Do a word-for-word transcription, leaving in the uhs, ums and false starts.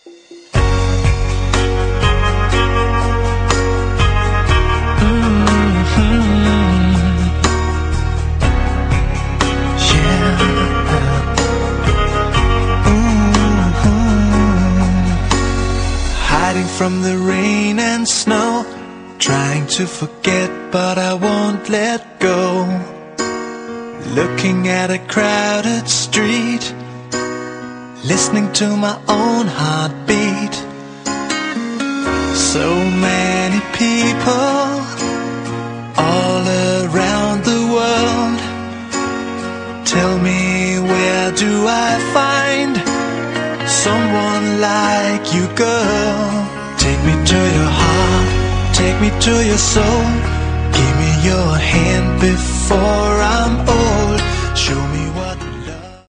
From the rain and snow, trying to forget but I won't let go. Looking at a crowded street, listening to my own heartbeat. So many people all around the world. Tell me, where do I find someone like you, girl? Take me to your heart, take me to your soul. Give me your hand before I'm old. Show me